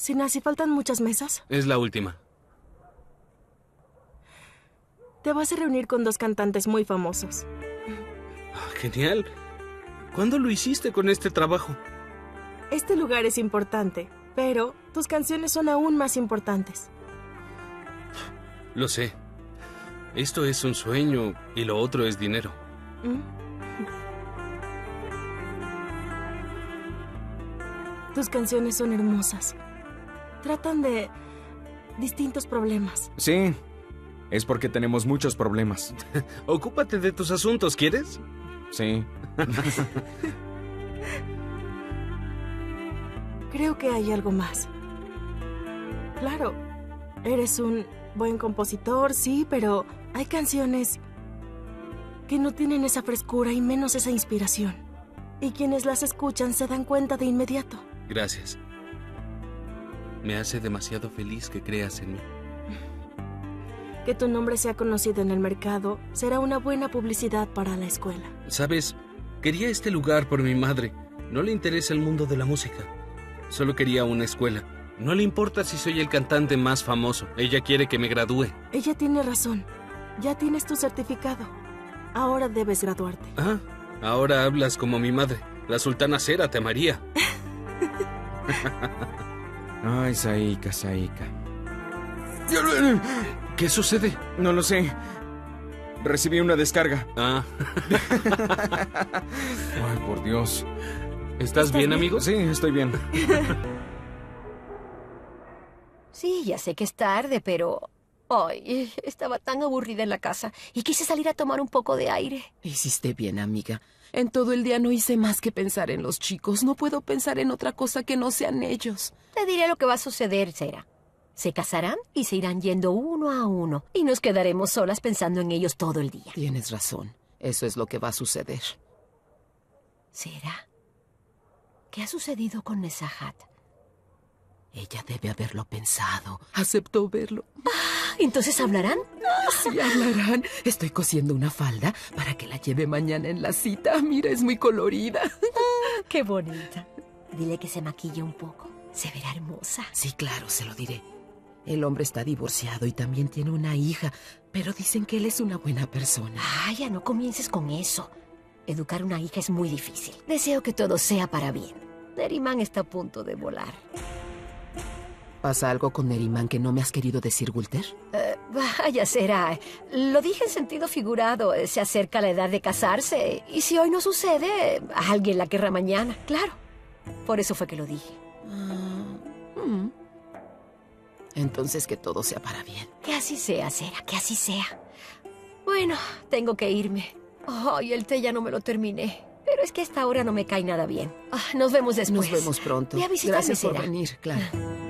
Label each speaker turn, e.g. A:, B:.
A: Sinasi, ¿faltan muchas mesas?
B: Es la última.
A: Te vas a reunir con 2 cantantes muy famosos.
B: Genial. ¿Cuándo lo hiciste con este trabajo?
A: Este lugar es importante, pero tus canciones son aún más importantes.
B: Lo sé. Esto es un sueño y lo otro es dinero.
A: Tus canciones son hermosas. Tratan de distintos problemas.
C: Sí, es porque tenemos muchos problemas.
B: Ocúpate de tus asuntos, ¿quieres?
C: Sí.
A: Creo que hay algo más. Claro, eres un buen compositor, sí, pero hay canciones que no tienen esa frescura y menos esa inspiración. Y quienes las escuchan se dan cuenta de inmediato.
B: Gracias. Me hace demasiado feliz que creas en mí.
A: Que tu nombre sea conocido en el mercado será una buena publicidad para la escuela.
B: ¿Sabes? Quería este lugar por mi madre. No le interesa el mundo de la música. Solo quería una escuela. No le importa si soy el cantante más famoso. Ella quiere que me gradúe.
A: Ella tiene razón. Ya tienes tu certificado. Ahora debes graduarte.
B: Ah, ahora hablas como mi madre. La sultana Sera te amaría.
C: Ay, Saika, Saika.
B: ¿Qué sucede?
C: No lo sé. Recibí una descarga.
B: Ah.
C: Ay, por Dios.
B: ¿Estás bien, amigo?
C: Sí, estoy bien.
D: Sí, ya sé que es tarde, pero... Ay, estaba tan aburrida en la casa y quise salir a tomar un poco de aire.
E: Hiciste bien, amiga. En todo el día no hice más que pensar en los chicos. No puedo pensar en otra cosa que no sean ellos.
D: Te diré lo que va a suceder, Sera. Se casarán y se irán yendo uno a uno. Y nos quedaremos solas pensando en ellos todo el día.
E: Tienes razón. Eso es lo que va a suceder.
D: Sera, ¿qué ha sucedido con Nezahat?
E: Ella debe haberlo pensado. Aceptó verlo.
D: ¿Entonces hablarán?
E: Sí, hablarán. Estoy cosiendo una falda para que la lleve mañana en la cita. Mira, es muy colorida.
D: ¡Qué bonita! Dile que se maquille un poco. Se verá hermosa.
E: Sí, claro, se lo diré. El hombre está divorciado y también tiene una hija, pero dicen que él es una buena persona.
D: Ay, ya no comiences con eso. Educar una hija es muy difícil. Deseo que todo sea para bien. Neriman está a punto de volar.
E: ¿Pasa algo con Neriman que no me has querido decir, Walter?
D: Vaya, Sera. Lo dije en sentido figurado. Se acerca la edad de casarse. Y si hoy no sucede, alguien la querrá mañana. Claro. Por eso fue que lo dije.
E: Entonces que todo sea para bien.
D: Que así sea, Sera. Que así sea. Bueno, tengo que irme. Ay, el té ya no me lo terminé. Pero es que a esta hora no me cae nada bien. Nos vemos después.
E: Nos vemos pronto.
D: Ve a visitarme,
E: Gracias por
D: Sera.
E: venir, claro.